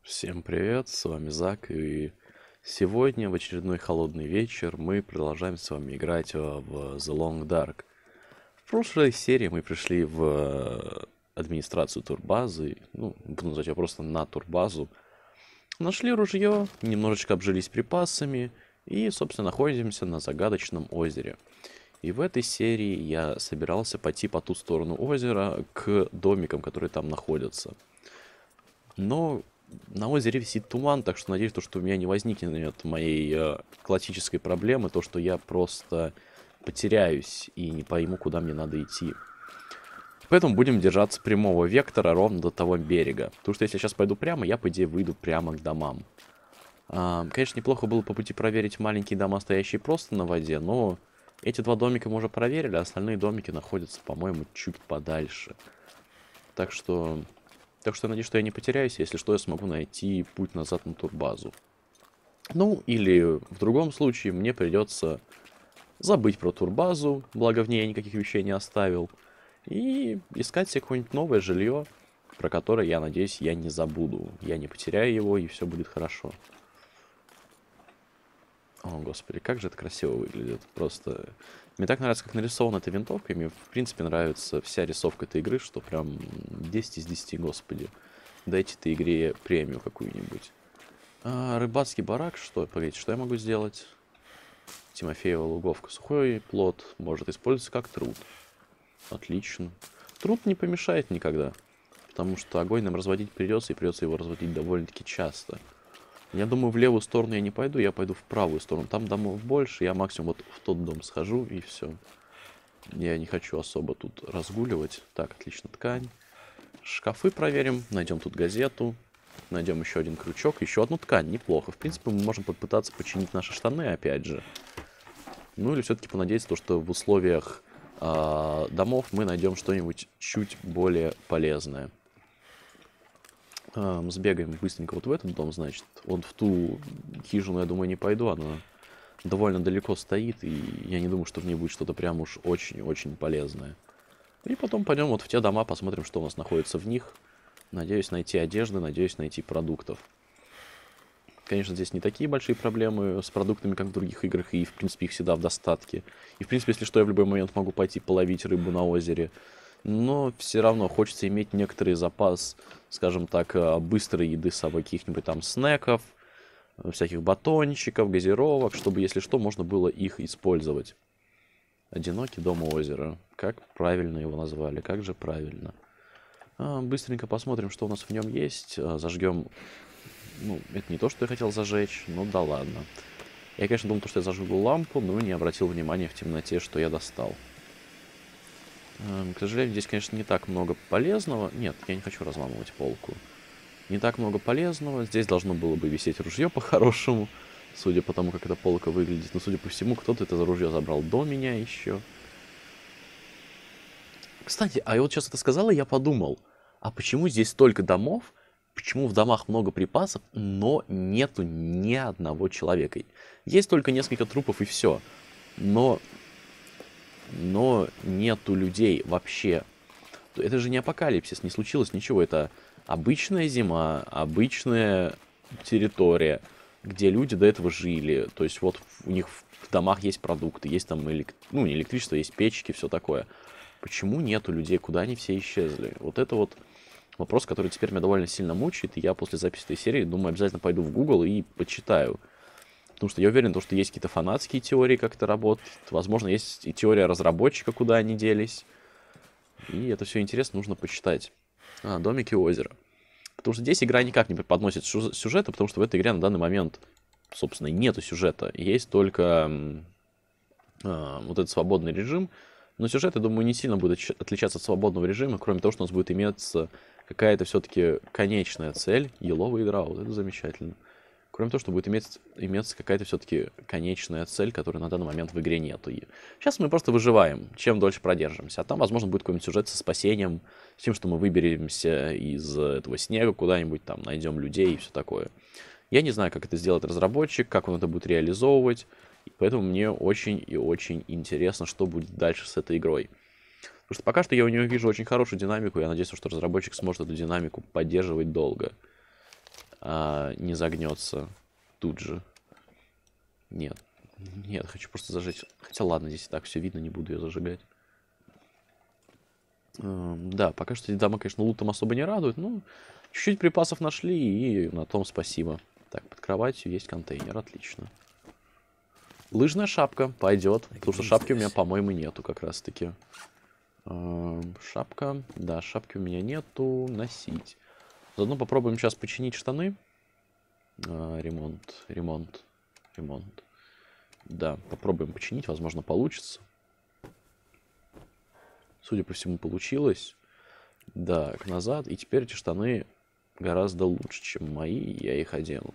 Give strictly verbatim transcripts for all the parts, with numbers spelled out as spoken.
Всем привет, с вами Зак, и сегодня в очередной холодный вечер мы продолжаем с вами играть э, в The Long Dark. В прошлой серии мы пришли в э, администрацию турбазы, ну, буду назвать ее просто на турбазу. Нашли ружье, немножечко обжились припасами и, собственно, находимся на загадочном озере. И в этой серии я собирался пойти по ту сторону озера к домикам, которые там находятся. Но на озере висит туман, так что надеюсь, то, что у меня не возникнет моей э, классической проблемы, то, что я просто потеряюсь и не пойму, куда мне надо идти. Поэтому будем держаться прямого вектора ровно до того берега. Потому что если я сейчас пойду прямо, я, по идее, выйду прямо к домам. А, конечно, неплохо было по пути проверить маленькие дома, стоящие просто на воде, но эти два домика мы уже проверили, а остальные домики находятся, по-моему, чуть подальше. Так что... Так что я надеюсь, что я не потеряюсь, если что, я смогу найти путь назад на турбазу. Ну, или в другом случае мне придется забыть про турбазу, благо в ней я никаких вещей не оставил, и искать себе какое-нибудь новое жилье, про которое, я надеюсь, я не забуду. Я не потеряю его, и все будет хорошо. О, господи, как же это красиво выглядит. Просто... Мне так нравится, как нарисована эта винтовка, и мне, в принципе, нравится вся рисовка этой игры, что прям десять из десяти, господи. Дайте этой игре премию какую-нибудь. А, рыбацкий барак, что? Погодите, что я могу сделать? Тимофеева луговка. Сухой плод может использоваться как труд. Отлично. Труд не помешает никогда, потому что огонь нам разводить придется, и придется его разводить довольно-таки часто. Я думаю, в левую сторону я не пойду, я пойду в правую сторону. Там домов больше, я максимум вот в тот дом схожу, и все. Я не хочу особо тут разгуливать. Так, отлично, ткань. Шкафы проверим, найдем тут газету, найдем еще один крючок, еще одну ткань, неплохо. В принципе, мы можем попытаться починить наши штаны, опять же. Ну или все-таки понадеяться, что в условиях э, домов мы найдем что-нибудь чуть более полезное. Эм, сбегаем быстренько вот в этот дом, значит. Вот в ту хижину, я думаю, не пойду. Она довольно далеко стоит, и я не думаю, что в ней будет что-то прям уж очень-очень полезное. И потом пойдем вот в те дома, посмотрим, что у нас находится в них. Надеюсь найти одежды, надеюсь найти продуктов. Конечно, здесь не такие большие проблемы с продуктами, как в других играх, и, в принципе, их всегда в достатке. И, в принципе, если что, я в любой момент могу пойти половить рыбу на озере. Но все равно хочется иметь некоторый запас, скажем так, быстрой еды с собой, каких-нибудь там снеков, всяких батончиков, газировок, чтобы, если что, можно было их использовать. Одинокий дом у озера. Как правильно его назвали, как же правильно. А, быстренько посмотрим, что у нас в нем есть. А, зажгем... Ну, это не то, что я хотел зажечь, но да ладно. Я, конечно, думал, что я зажгу лампу, но не обратил внимания в темноте, что я достал. К сожалению, здесь, конечно, не так много полезного. Нет, я не хочу разламывать полку. Не так много полезного. Здесь должно было бы висеть ружье по-хорошему, судя по тому, как эта полка выглядит. Но, судя по всему, кто-то это ружье забрал до меня еще. Кстати, а я вот сейчас это сказала, я подумал, а почему здесь столько домов, почему в домах много припасов, но нету ни одного человека? Есть только несколько трупов и все. Но... но нету людей вообще. Это же не апокалипсис, не случилось ничего. Это обычная зима, обычная территория, где люди до этого жили. То есть вот у них в домах есть продукты, есть там элек... ну, не электричество, есть печки, все такое. Почему нету людей? Куда они все исчезли? Вот это вот вопрос, который теперь меня довольно сильно мучает. И я после записи этой серии, думаю, обязательно пойду в Google и почитаю. Потому что я уверен, что есть какие-то фанатские теории, как это работает. Возможно, есть и теория разработчика, куда они делись. И это все интересно, нужно почитать. А, домики у озера. Потому что здесь игра никак не преподносит сюжета, потому что в этой игре на данный момент, собственно, нету сюжета. Есть только а, вот этот свободный режим. Но сюжет, я думаю, не сильно будет отличаться от свободного режима, кроме того, что у нас будет иметься какая-то все-таки конечная цель. Еловая игра, вот это замечательно. Кроме того, что будет иметь, иметься какая-то все-таки конечная цель, которой на данный момент в игре нету. И сейчас мы просто выживаем, чем дольше продержимся. А там, возможно, будет какой-нибудь сюжет со спасением, с тем, что мы выберемся из этого снега куда-нибудь, там, найдем людей и все такое. Я не знаю, как это сделает разработчик, как он это будет реализовывать. И поэтому мне очень и очень интересно, что будет дальше с этой игрой. Потому что пока что я у нее вижу очень хорошую динамику. Я надеюсь, что разработчик сможет эту динамику поддерживать долго. а, не загнется тут же. Нет. Нет, хочу просто зажечь. Хотя ладно, здесь и так все видно, не буду ее зажигать. Эм, да, пока что эти дома, конечно, лутом особо не радуют. Ну, чуть-чуть припасов нашли, и на том спасибо. Так, под кроватью есть контейнер, отлично. Лыжная шапка пойдет, потому что шапки у меня, по-моему, нету как раз-таки. Эм, шапка, да, шапки у меня нету, носить. Заодно попробуем сейчас починить штаны. Э, ремонт, ремонт, ремонт. Да, попробуем починить, возможно, получится. Судя по всему, получилось. Да, назад. И теперь эти штаны гораздо лучше, чем мои. Я их одену.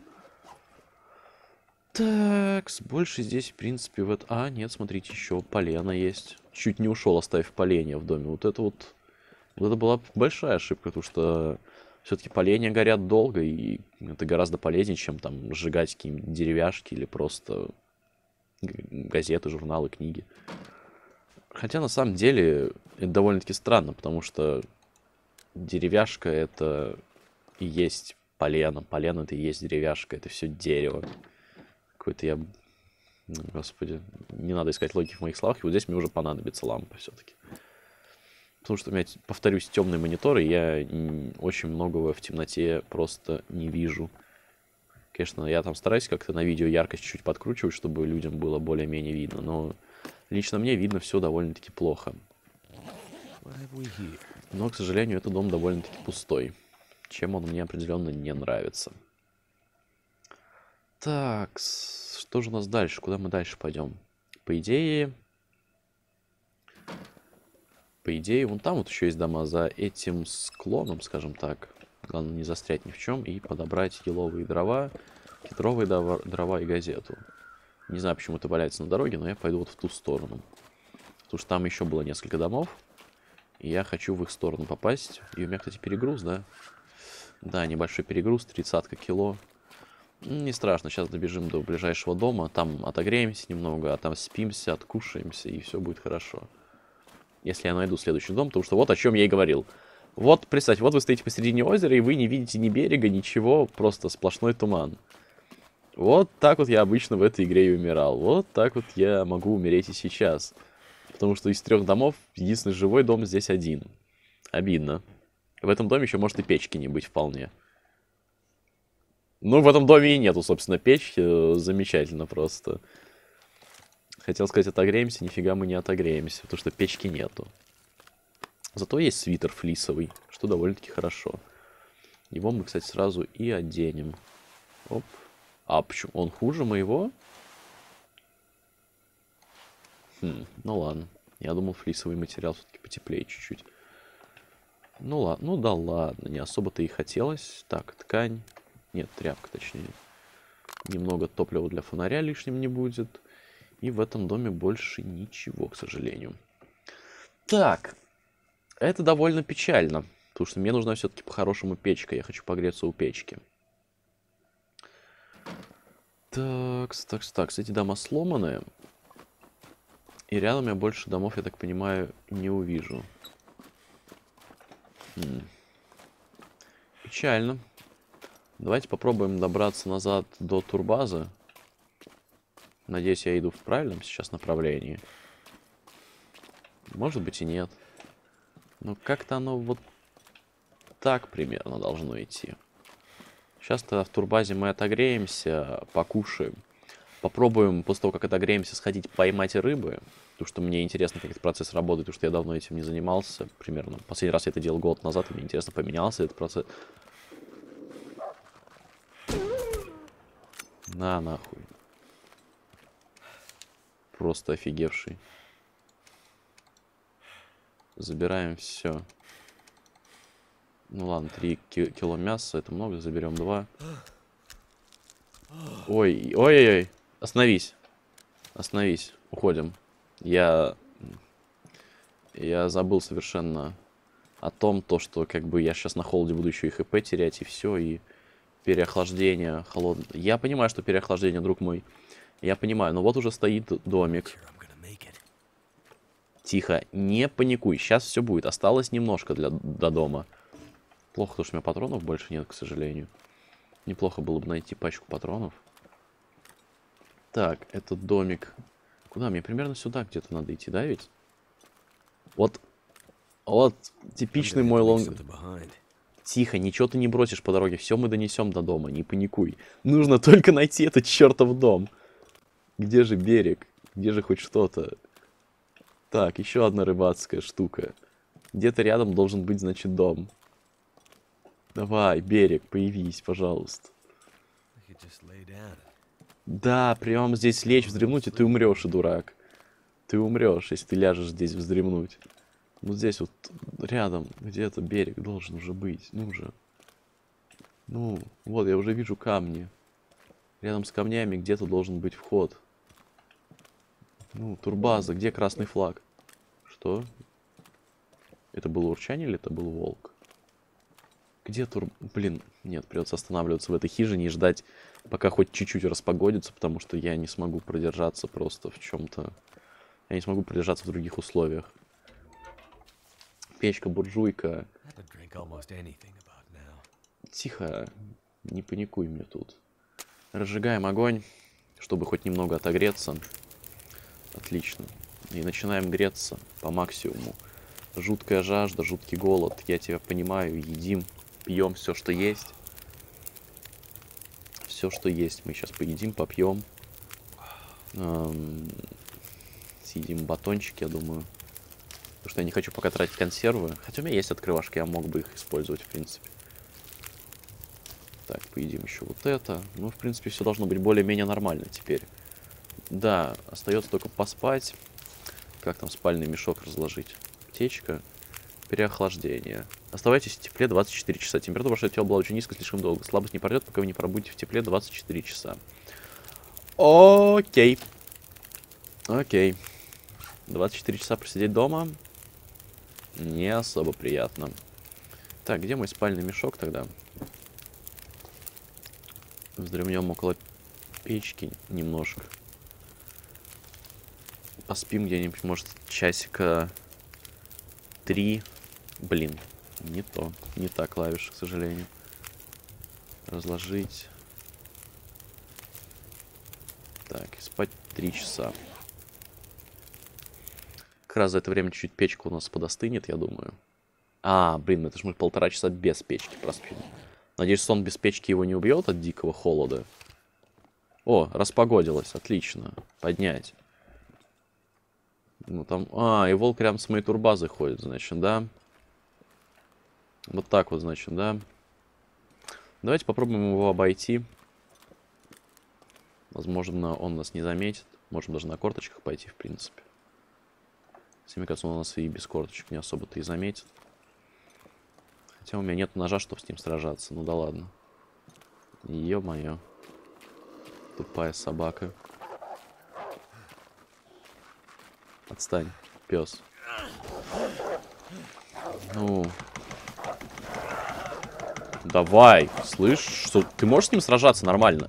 Так, больше здесь, в принципе, вот... А, нет, смотрите, еще полено есть. Чуть не ушел, оставив поленья в доме. Вот это вот... Вот это была большая ошибка, потому что все-таки поленья горят долго, и это гораздо полезнее, чем там сжигать какие-нибудь деревяшки или просто газеты, журналы, книги. Хотя на самом деле это довольно-таки странно, потому что деревяшка это и есть полено, полено это и есть деревяшка, это все дерево. Какой-то я... Господи, не надо искать логики в моих словах, и вот здесь мне уже понадобится лампа все-таки. Потому что у меня, повторюсь, темный монитор, и я очень многого в темноте просто не вижу. Конечно, я там стараюсь как-то на видео яркость чуть-чуть подкручивать, чтобы людям было более-менее видно, но лично мне видно все довольно-таки плохо. Но, к сожалению, этот дом довольно-таки пустой, чем он мне определенно не нравится. Так, что же у нас дальше? Куда мы дальше пойдем? По идее... По идее, вон там вот еще есть дома за этим склоном, скажем так. Главное не застрять ни в чем и подобрать еловые дрова, кедровые дрова и газету. Не знаю, почему это валяется на дороге, но я пойду вот в ту сторону. Потому что там еще было несколько домов. И я хочу в их сторону попасть. И у меня, кстати, перегруз, да? Да, небольшой перегруз, тридцатка кило. Не страшно, сейчас добежим до ближайшего дома. Там отогреемся немного, а там спимся, откушаемся, и все будет хорошо. Если я найду следующий дом, потому что вот о чем я и говорил. Вот, представьте, вот вы стоите посредине озера, и вы не видите ни берега, ничего, просто сплошной туман. Вот так вот я обычно в этой игре и умирал. Вот так вот я могу умереть и сейчас. Потому что из трех домов единственный живой дом здесь один. Обидно. В этом доме еще может и печки не быть вполне. Ну, в этом доме и нету, собственно, печки. Замечательно просто. Хотел сказать, отогреемся, нифига мы не отогреемся, потому что печки нету. Зато есть свитер флисовый, что довольно-таки хорошо. Его мы, кстати, сразу и оденем. Оп. А почему? Он хуже моего? Хм, ну ладно. Я думал, флисовый материал все-таки потеплее чуть-чуть. Ну ладно, ну да ладно, не особо-то и хотелось. Так, ткань. Нет, тряпка, точнее. Немного топлива для фонаря лишним не будет. И в этом доме больше ничего, к сожалению. Так. Это довольно печально. Потому что мне нужна все-таки по-хорошему печка. Я хочу погреться у печки. Так, так, так. Эти дома сломанные. И рядом я больше домов, я так понимаю, не увижу. Хм. Печально. Давайте попробуем добраться назад до турбазы. Надеюсь, я иду в правильном сейчас направлении. Может быть и нет. Но как-то оно вот так примерно должно идти. Сейчас тогда в турбазе мы отогреемся, покушаем. Попробуем после того, как отогреемся, сходить поймать рыбы. Потому что мне интересно, как этот процесс работает, потому что я давно этим не занимался. Примерно. Последний раз я это делал год назад, и мне интересно, поменялся этот процесс. На, нахуй. Просто офигевший. Забираем все. Ну ладно, три кило мяса, это много, заберем два. Ой, ой-ой-ой, остановись. Остановись, уходим. Я... Я забыл совершенно о том, то, что как бы я сейчас на холоде буду еще и хп терять, и все, и переохлаждение, холодное. Я понимаю, что переохлаждение, друг мой. Я понимаю, но вот уже стоит домик. Тихо, не паникуй, сейчас все будет. Осталось немножко для, до дома. Плохо, потому что у меня патронов больше нет, к сожалению. Неплохо было бы найти пачку патронов. Так, этот домик. Куда? Мне примерно сюда где-то надо идти, да ведь? Вот. Вот типичный мой лонг... Тихо, ничего ты не бросишь по дороге. Все мы донесем до дома, не паникуй. Нужно только найти этот чертов дом. Где же берег? Где же хоть что-то? Так, еще одна рыбацкая штука. Где-то рядом должен быть, значит, дом. Давай, берег, появись, пожалуйста. Да, прям здесь лечь, вздремнуть, и ты умрешь, и дурак. Ты умрешь, если ты ляжешь здесь вздремнуть. Вот здесь вот рядом где-то берег должен уже быть. Ну же. Ну, вот, я уже вижу камни. Рядом с камнями где-то должен быть вход. Ну, турбаза, где красный флаг? Что? Это было урчание или это был волк? Где тур... Блин, нет, придется останавливаться в этой хижине и ждать, пока хоть чуть-чуть распогодится, потому что я не смогу продержаться просто в чем-то. Я не смогу продержаться в других условиях. Печка, буржуйка. Тихо, не паникуй мне тут. Разжигаем огонь, чтобы хоть немного отогреться. Отлично. И начинаем греться по максимуму. Жуткая жажда, жуткий голод. Я тебя понимаю. Едим, пьем все, что есть. Все, что есть. Мы сейчас поедим, попьем. Эм, съедим батончики, я думаю. Потому что я не хочу пока тратить консервы. Хотя у меня есть открывашки, я мог бы их использовать, в принципе. Так, поедим еще вот это. Ну, в принципе, все должно быть более-менее нормально теперь. Да, остается только поспать. Как там спальный мешок разложить? Аптечка. Переохлаждение. Оставайтесь в тепле двадцать четыре часа. Температура вашего тела была очень низкой слишком долго. Слабость не пройдет, пока вы не пробудете в тепле двадцать четыре часа. Окей. Окей. двадцать четыре часа просидеть дома. Не особо приятно. Так, где мой спальный мешок тогда? Вздремнем около печки немножко. Поспим где-нибудь, может, часика три. Блин, не то. Не та клавиша, к сожалению. Разложить. Так, и спать три часа. Как раз за это время чуть-чуть печка у нас подостынет, я думаю. А, блин, это ж мы полтора часа без печки проспим. Надеюсь, сон без печки его не убьет от дикого холода. О, распогодилось, отлично. Поднять. Ну там... А, и волк рядом с моей турбазой ходит, значит, да? Вот так вот, значит, да? Давайте попробуем его обойти. Возможно, он нас не заметит. Можем даже на корточках пойти, в принципе. Если, мне кажется, он нас и без корточек не особо-то и заметит. Хотя у меня нет ножа, чтобы с ним сражаться. Ну да ладно. Ё-моё. Тупая собака. Отстань, пес. Ну. Давай, слышь, что ты можешь с ним сражаться нормально?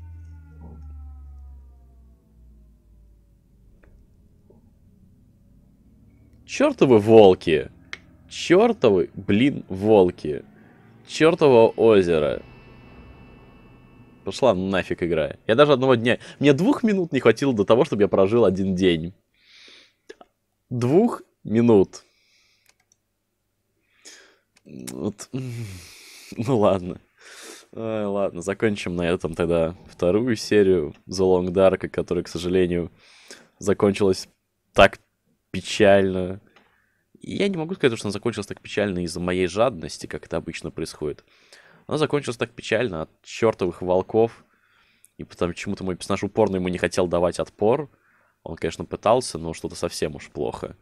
Чёртовы волки. Чёртовы, блин, волки. Чёртово озеро. Пошла нафиг игра. Я даже одного дня... Мне двух минут не хватило до того, чтобы я прожил один день. Двух минут. Вот. Ну ладно. Ой, ладно, закончим на этом тогда вторую серию The Long Dark, которая, к сожалению, закончилась так печально. И я не могу сказать, что она закончилась так печально из-за моей жадности, как это обычно происходит. Она закончилась так печально от чертовых волков. И потому почему-то мой персонаж упорно ему не хотел давать отпор. Он, конечно, пытался, но что-то совсем уж плохо.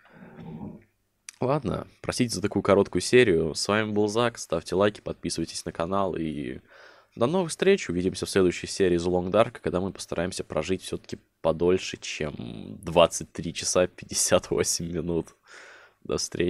Ладно, простите за такую короткую серию. С вами был Зак. Ставьте лайки, подписывайтесь на канал. И до новых встреч. Увидимся в следующей серии The Long Dark, когда мы постараемся прожить все-таки подольше, чем двадцать три часа пятьдесят восемь минут. До встречи.